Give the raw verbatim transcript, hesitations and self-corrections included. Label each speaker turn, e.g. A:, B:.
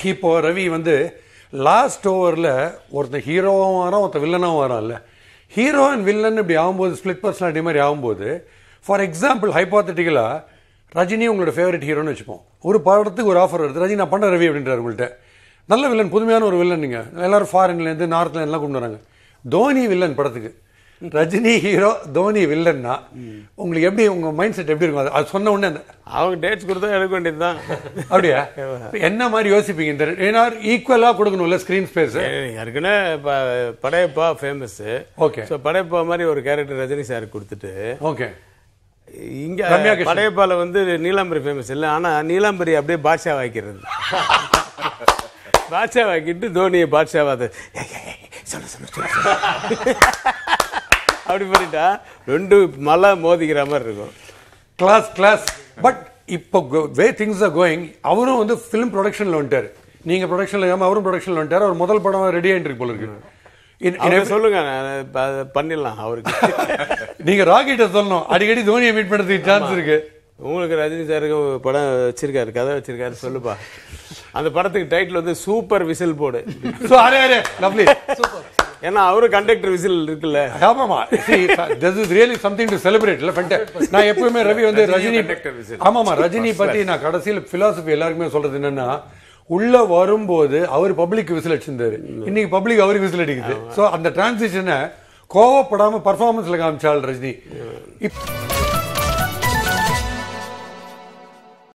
A: இப்போ ரவி வந்து லாஸ்ட் ஓவரில் ஒருத்தன் ஹீரோவும் வரான் ஒருத்தன் வில்லனாகவும் வரான்ல. ஹீரோ அண்ட் வில்லன் இப்படி ஆகும்போது ஸ்பிளிட் பர்சனாலிட்டி மாதிரி ஆகும்போது ஃபார் எக்ஸாம்பிள் ஹைபாத்தட்டிக்கலாக ரஜினி உங்களோட ஃபேவரட் ஹீரோன்னு வச்சுப்போம். ஒரு படத்துக்கு ஒரு ஆஃபர் வருது, ரஜினி நான் பண்ண ரவி அப்படின்றார் உங்கள்கிட்ட. நல்ல வில்லன், புதுமையான ஒரு வில்லன். நீங்கள் எல்லாரும் ஃபாரின்லேருந்து நார்த்லேருந்து எல்லாம் கொண்டு வராங்க. தோனி வில்லன் படத்துக்கு, ரஜினி ஹீரோ தோனி வில்லன்னா உங்களுக்கு எப்படி உங்க மைண்ட் செட் எப்படி இருக்கும்? அது சொன்ன உடனே
B: அவங்க டேட்ஸ் கொடுத்தா எடுக்க வேண்டியது தான்.
A: அப்படியா? என்ன மாதிரி யோசிப்பீங்க? இந்த ஏன்னா ஈக்குவலா கொடுக்கணும்ல ஸ்கிரீன் ஸ்பேஸ்.
B: ஏற்கனவே Padayappa famous.
A: Okay,
B: so Padayappa மாதிரி ஒரு கேரக்டர் ரஜினி சார் கொடுத்துட்டு,
A: ஓகே
B: இங்க படையப்பால வந்து நீலாம்பரி ஃபேமஸ் இல்லை, ஆனா நீலாம்பரி அப்படியே பாட்ஷா வாக்கிறது. பாட்ஷா வாக்கிட்டு தோனியை பாட்ஷாவாத சொல்ல சொல்ல அப்படி பண்ணிட்டா ரெண்டு மலை மோதிக்கிற மாதிரி இருக்கும்.
A: Class class. பட் இப்போ வே திங்ஸ் ஆர் கோயிங், அவரும் வந்து ஃபிலிம் ப்ரொடக்ஷன்ல வந்துட்டாரு, நீங்க ப்ரொடக்ஷன்ல இல்லாம அவரும் ப்ரொடக்ஷன்ல வந்துட்டாரு. அவர் முதல் படம் ரெடி ஆயிட்டு இருக்கு போல இருக்கு.
B: சொல்லுங்க பண்ணிடலாம் அவருக்கு.
A: நீங்க ராக்கெட்டை சொல்லணும், அடிக்கடி தோனியை மீட் பண்றதுக்கு சான்ஸ் இருக்கு.
B: உங்களுக்கு ரஜினி சாருக்கு படம் வச்சிருக்காரு, கதை வச்சிருக்காரு, சொல்லுப்பா. அந்த படத்துக்கு டைட்டில் வந்து சூப்பர் விசில் போடு. ஏன்னா அவரு கண்டக்டர் விசில் இருக்குல்ல.
A: ஆமாமா, this is really something to celebrate. நான் எப்பவுமே ரவி வந்து ரஜினி, ஆமாமா ரஜினி பத்தி நான் கடைசியில் பிலாசபி எல்லாருக்குமே சொல்றது என்னன்னா, உள்ள வரும்போது அவர் பப்ளிக் விசில் அடிச்சிருந்தாரு, இன்னைக்கு பப்ளிக் அவருக்கு விசில் அடிக்குது. சோ அந்த டிரான்சிஷனை கோவப்படாம பர்ஃபார்மன்ஸ்ல காமிச்சாள் ரஜினி.